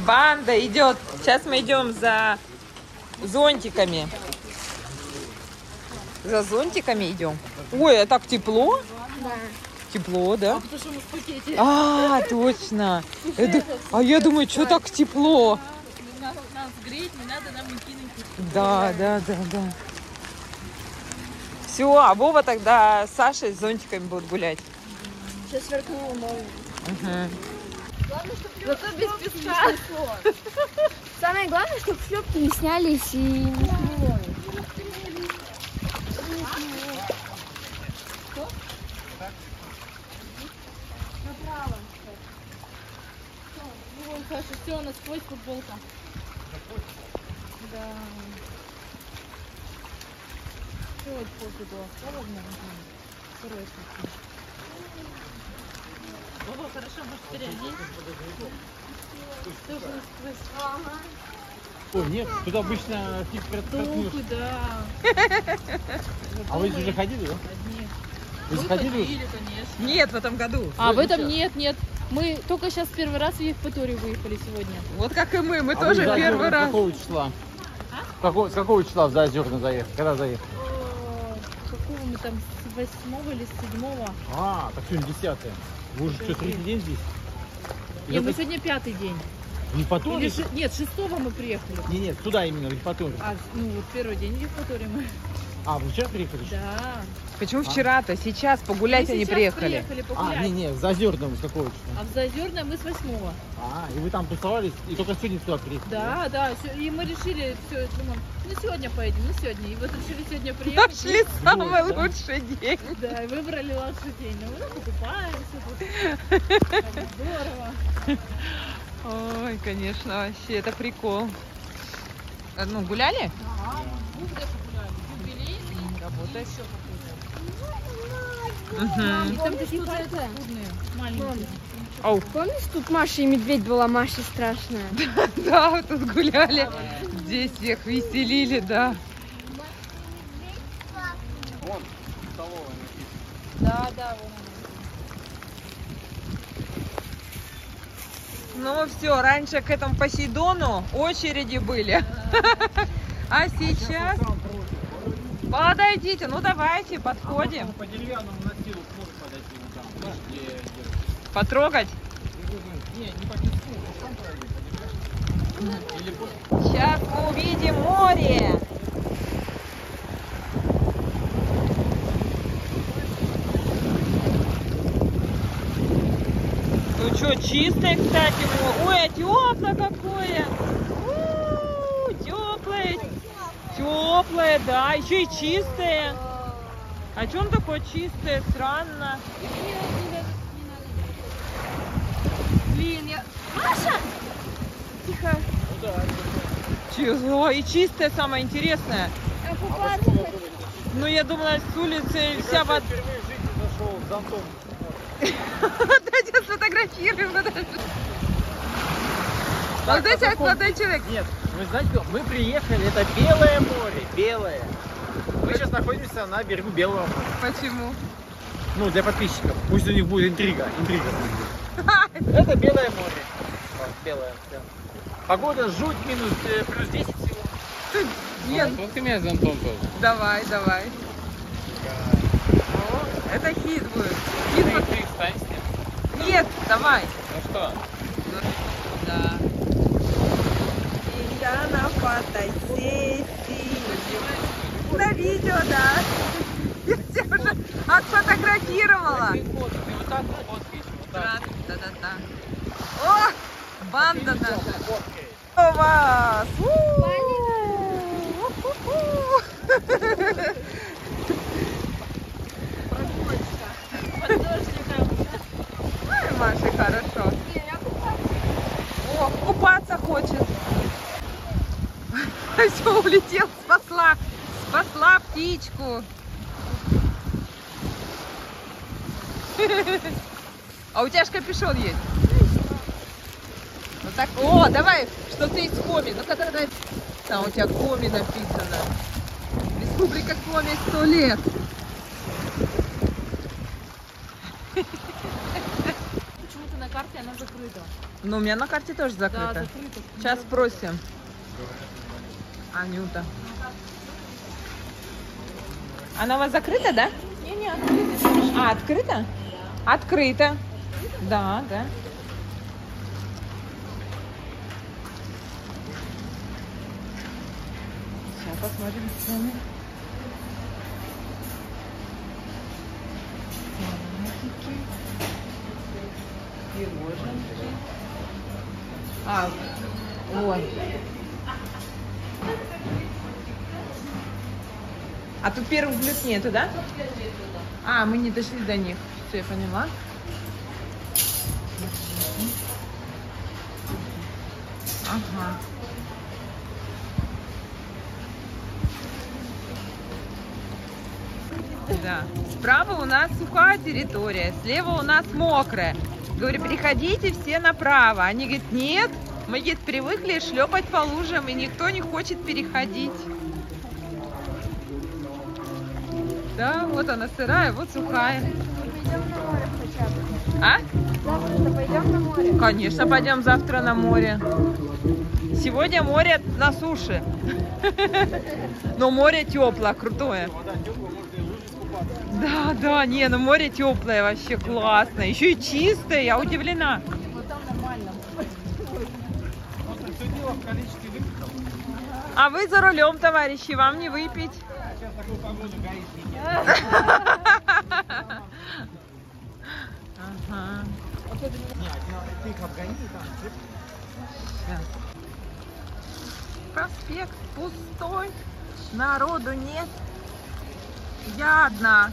Банда идет. Сейчас мы идем за зонтиками. За зонтиками идем. Ой, а так тепло? Да. Тепло, да? Потому что мы в пакете. А, точно. А я думаю, что так тепло? Нас греть, не надо нам и кинуть. Да. Все, а Вова тогда с Сашей с зонтиками будут гулять. Сейчас сверкнула молния. Зато без песка. Самое главное, чтобы шлепки не снялись и не смыло. Направо. Вон, Саша, все, у нас сквозь футболка. Да. Вот пофигу, холодно. Второй шаг. Ого, хорошо, может переодеть. Тоже насквозь. Ой, нет, тут обычно Тухлый, да. А вы уже ходили, да? Одни. Вы Мы ходили? ходили, конечно. Нет, в этом году. А в этом нет. Мы только сейчас первый раз в Евпаторию выехали сегодня. Вот как и мы А тоже вы в первый Заозерное раз. Какого числа? С какого числа в Заозерное заехали? Когда заехали? Какого мы там, с 8 или с 7? А, так сегодня 10. Вы уже что, третий день здесь? Не, мы сегодня 5-й день. В Евпатории? Нет, 6-го мы приехали. Нет, туда именно, в Евпатории. Ну вот первый день в Евпатории мы. А, вы вчера приехали? Да. Почему вчера-то? Сейчас погулять Мы они сейчас приехали. погулять. Не, в Заозерном с какого числа? А в Заозерное мы с 8-го. А, и вы там тусовались, и только сегодня сюда приехали? Да. И мы решили, все, думаем, сегодня поедем, сегодня. И вот решили сегодня приехать. Нашли самый да? лучший день. Да, и выбрали лучший день. Ну, мы покупаемся тут. Так здорово. Ой, конечно, вообще, это прикол. Ну, гуляли? Ну, где погуляем? Юбилейный. Работает. Еще Угу. какой-то. И там какие-то трудные, маленькие. Ау. Помнишь, тут Маша и медведь была, Маша страшная? Да, вот тут гуляли. Здесь всех веселили, да. Вон, столовая. Да, вон. Ну все, раньше к этому Посейдону очереди были. А сейчас... Подойдите, ну давайте, подходим. По деревянному настилу может подойти вот там. Потрогать? Не по песку, там пройди. Или Сейчас мы увидим море. Ну что, чистое, кстати. Ой, а теплое какое. Теплое. Теплое, да. Еще и чистое. А что он такое чистое? Странно. Блин, Маша! Тихо. Чего? И чистое самое интересное. А купаться хочу. Ну, я думала, с улицы вся вода. впервые в жизни зашел с зонтом. Давайте сфотографируем. Молодой человек. Нет, вы знаете, мы приехали, это Белое море, белое. Мы сейчас находимся на берегу Белого моря. Почему? Ну, для подписчиков. Пусть у них будет интрига. Это Белое море. Вот, белое. Да. Погода жуть, плюс 10 всего. Нет, Вот ты меня зонтом тоже. давай. О, это хит будет. Ты встань с ним. Нет, давай. Ну что? Да. И я на фотосессии. На видео, да. Я тебя уже отфотографировала. Ты вот так фоткаешь, вот так. Да. О, банда наша. У вас. Ой, Маша, хорошо. О, купаться хочет. Все, улетел, спасла птичку. А у тебя же капюшон есть? Вот так. О, давай, что ты из Коми. Ну-ка, давай. Там у тебя Коми написано. Республика Коми 100 лет. Почему-то на карте она закрыта. Ну, у меня на карте тоже Да, закрыто. закрыта. Сейчас спросим. Анюта. Она у вас закрыта, да? Не, открыта. А, открыто? Открыто. Да, да. Сейчас посмотрим цены. Салатики. Пироженки. А, вот. А тут первых блюд нету, да? А, мы не дошли до них. Все, я поняла. Ага. Да. Справа у нас сухая территория, слева у нас мокрая. Говорю, переходите все направо. Они говорят, нет, мы, говорит, привыкли шлепать по лужам, и никто не хочет переходить. Да, вот она сырая, вот сухая. Пойдем на море хотя бы. А? Завтра пойдем на море. Конечно, пойдем завтра на море. Сегодня море на суше. Но море теплое, крутое. Вода теплая, можно и в луже искупаться. Да, да, не, ну море теплое, вообще классно. Еще и чистое, я удивлена. Вот там нормально. Просто все дело в количестве выпитого. А вы за рулем, товарищи, вам не выпить. Сейчас такую погоду гаишники. Ага. Нет, ты их обгони там. Щас. Проспект пустой, народу нет. Я одна.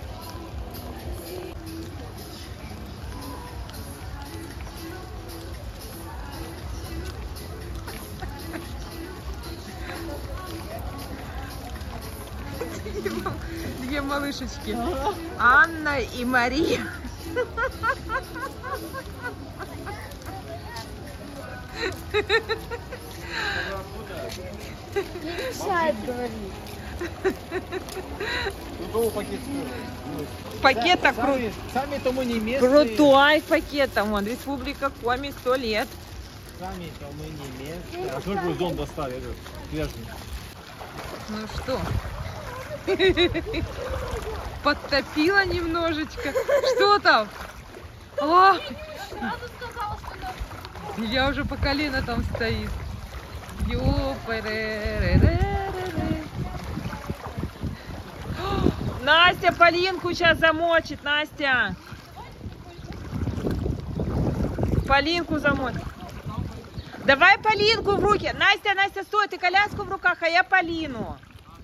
Две малышечки. Анна и Мария. Не мешает говорить. Другого пакет стоит. Пакет так Сами-то мы не местные. крутой пакет. Там вон Республика Коми 100 лет. Сами-то мы не местные. А сколько вы зон достали? Свежий. Ну что? Подтопила немножечко. Что там? О! Я уже по колено там стоит. Настя Полинку сейчас замочит, Настя. Полинку замочит. Давай Полинку в руки. Настя, Настя, стой, ты коляску в руках, а я Полину.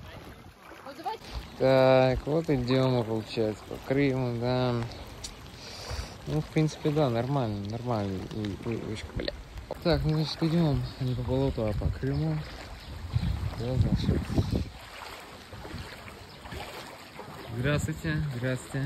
Так, вот идем мы, получается, по Крыму, да. Ну, в принципе, да, нормально, нормально. Бля. Так, ну, значит, идем не по болоту, а по Крыму. Да, значит. Здравствуйте, здравствуйте.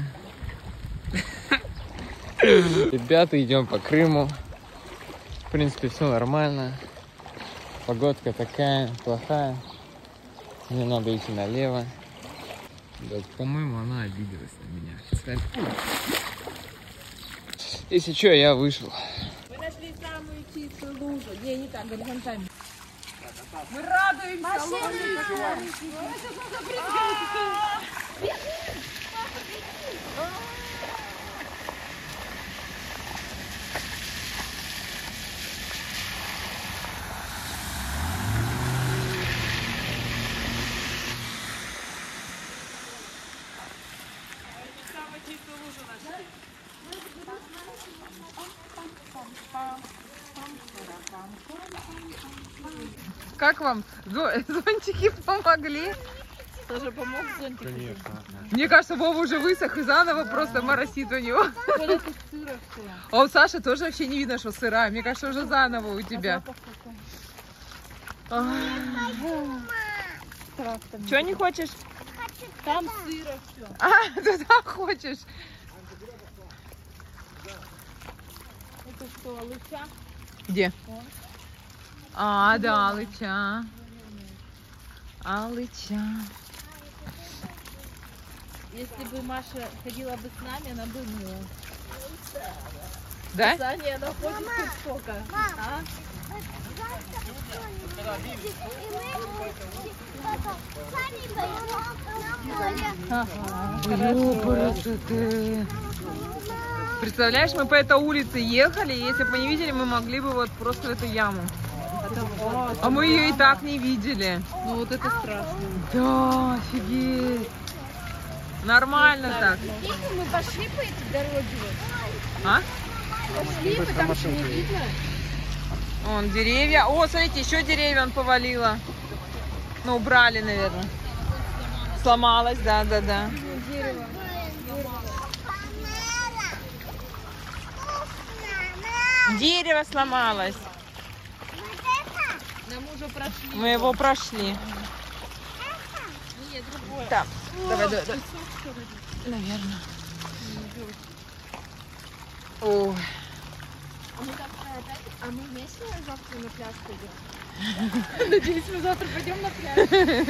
Ребята, идем по Крыму. В принципе, все нормально. Погодка такая, плохая. Мне надо идти налево. Да, по-моему, она обиделась на меня. Если что, я вышел. Мы нашли самую чистую лужу. Не так, горизонтально. Мы радуемся. Как вам? Зонтики помогли? Тоже помог зонтик? Конечно. Мне кажется, Вова уже высох и заново просто моросит у него. Коля, тут сыро все. А у Саши тоже вообще не видно, что сырая. Мне кажется, уже заново у тебя. Чего не хочешь? Там сыро все. А, туда хочешь? Это что, луча? Где? А, да, Алыча. Алыча. Если бы Маша ходила бы с нами, она бы Да? Саня находит хоть сколько. А? Представляешь, мы по этой улице ехали, и если бы мы не видели, мы могли бы вот просто в эту яму. А мы ее и так не видели. Ну вот это страшно. Да, офигеть. Нормально так. Видите, мы пошли по этой дороге. А? Пошли, потому что не видно. Вон деревья. О, смотрите, еще деревья он повалило. Ну, убрали, наверное. Сломалось, да. Дерево. Дерево сломалось. Нам уже прошли. Мы его прошли. Нет, другое. Так, давай. Наверное. Ой. А мы вместе завтра на пляж пойдем? Надеюсь, мы завтра пойдем на пляж.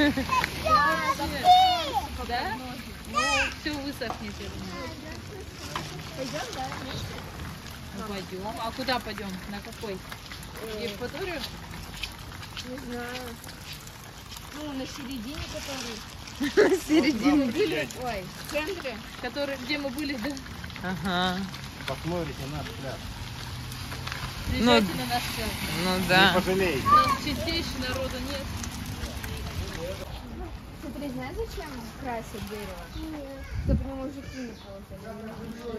Да? Ну, все высохнет. Пойдем, да? Ну, пойдем. А куда пойдем? На какой? В Евпаторию? Не знаю. Ну, на середине который. На середине. Были? Ой, в центре, где мы были, да? Ага. Посмотрите наш пляж. Приезжайте на наш пляж. Ну да. Не пожалеете. У нас чистейшего народа нет. Ты знаешь, зачем красят дерево? Нет. Чтобы мужики не ползали.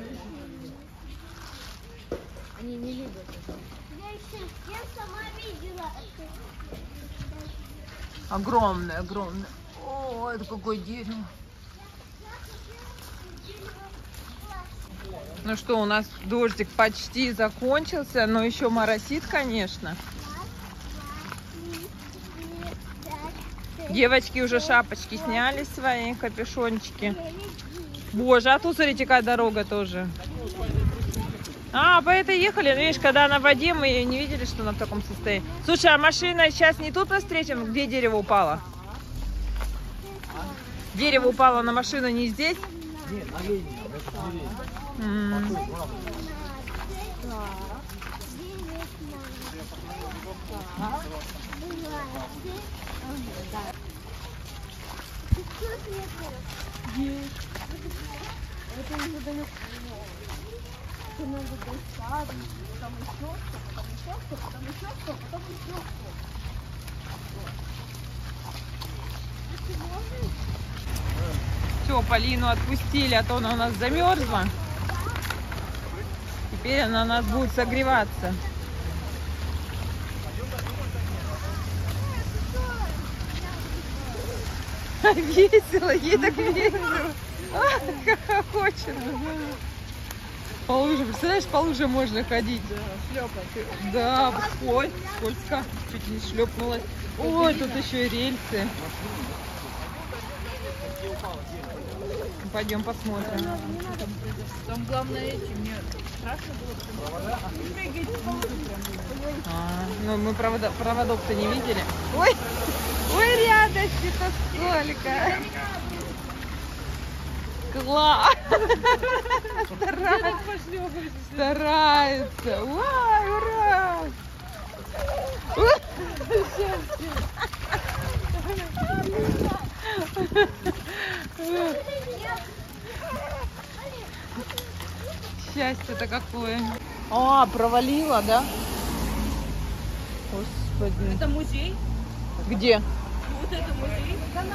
Они не любят это. Я сама видела. Огромное. О, это какое дерево. Ну что, у нас дождик почти закончился, но еще моросит, конечно. Девочки уже шапочки сняли свои, капюшончики. Боже, а тут, смотрите, какая дорога тоже. А, по этой ехали, ну, видишь, когда на воде, мы ее не видели, что она в таком состоянии. Слушай, а машина сейчас не тут нас встретим, где дерево упало? Дерево упало на машину не здесь? Нет, на линии. Все, Полину отпустили, а то она у нас замерзла. Теперь она у нас будет согреваться. Весело, ей так весело. Как хочет. По луже, представляешь, по луже можно ходить. Шлепать. Да, ой, скользко, чуть не шлепнулась. Ой, тут еще и рельсы. Пойдем посмотрим. Там главное эти, мне страшно было. Ну мы проводок-то не видели. Ой, ой, рядочки-то сколько. Класс. Старается. Ой, ура. Счастье-то какое. А, провалила, да? Господи. Это музей? Где? Вот это музей?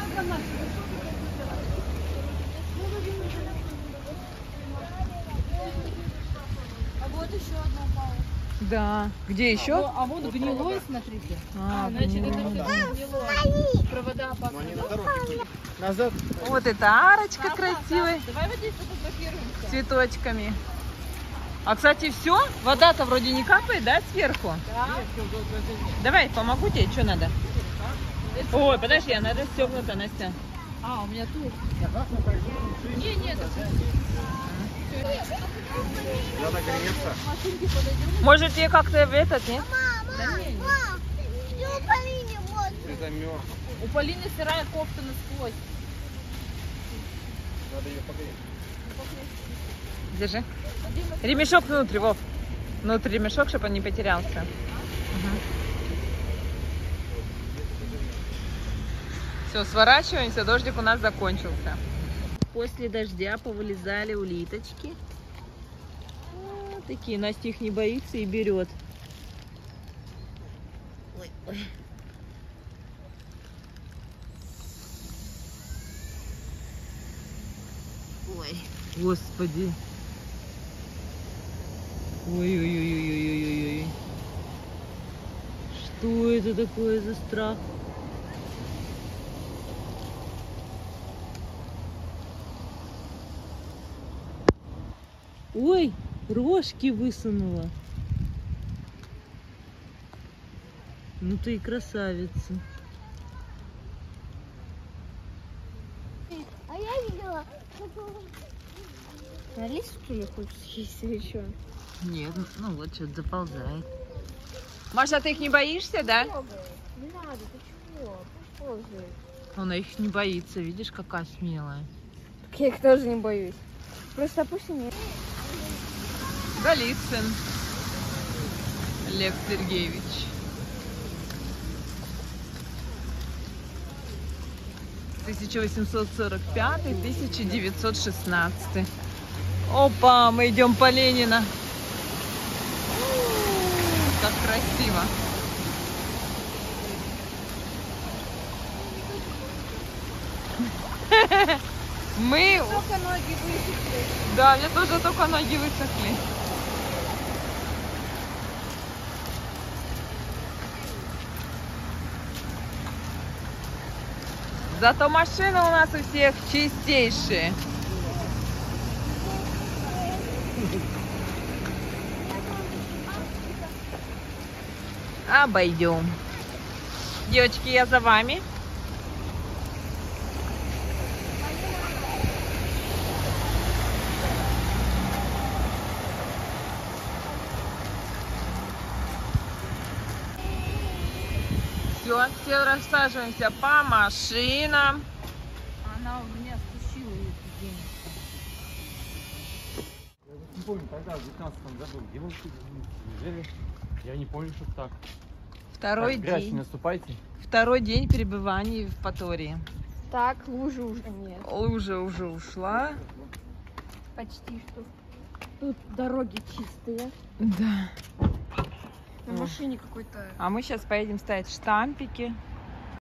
А вот еще одна упала. Да. Где еще? А вот гнилой, смотрите. Значит, это гнилое. все гнилое. Провода опасные. Назад. Вот эта арочка красивая. Давай вот здесь фотографируемся. Цветочками. А, кстати, все? Вода-то вроде не капает, да, сверху? Да. Давай, помогу тебе, что надо? Ой, подожди, надо стекла-то, Настя. А, у меня тут. Не, нет. Надо греться. Машинки подойдем. Может, тебе как-то в этот, нет? Ты замерз. У Полины сырая кофта насквозь. Надо ее погреть. Держи. Ремешок внутрь, Вов. Внутри мешок, чтобы он не потерялся. Все, сворачиваемся, дождик у нас закончился. После дождя повылезали улиточки. Вот такие, Настя их не боится и берет. Ой, ой. Ой, господи. Ой-ой-ой-ой-ой-ой-ой. Что это такое за страх? Ой, рожки высунула. Ну ты и красавица. А я видела. Алису, что ли, хочешь съесть или что? Нет, ну вот что-то заползает. Маша, ты их не боишься, да? Не надо, ты чего? Пусть ползает. Она их не боится, видишь, какая смелая. Так я их тоже не боюсь. Просто пусть они... Голицын Лев Сергеевич. С 1845-1916. Опа, мы идем по Ленина. Как красиво. Мы... Только ноги высохли. Да, мне тоже только ноги высохли. Зато машины у нас у всех чистейшие. Обойдем. Девочки, я за вами. Все рассаживаемся по машинам. Она у меня стащила эти деньги. Не помню, тогда в 19 году, где вы жили? Я не помню, что так. Второй Грязь не день. наступайте. Второй день пребывания в Патории. Так, лужи уже нет. Лужа уже ушла. Почти что. Тут дороги чистые. Да. На машине какой-то... А мы сейчас поедем ставить штампики.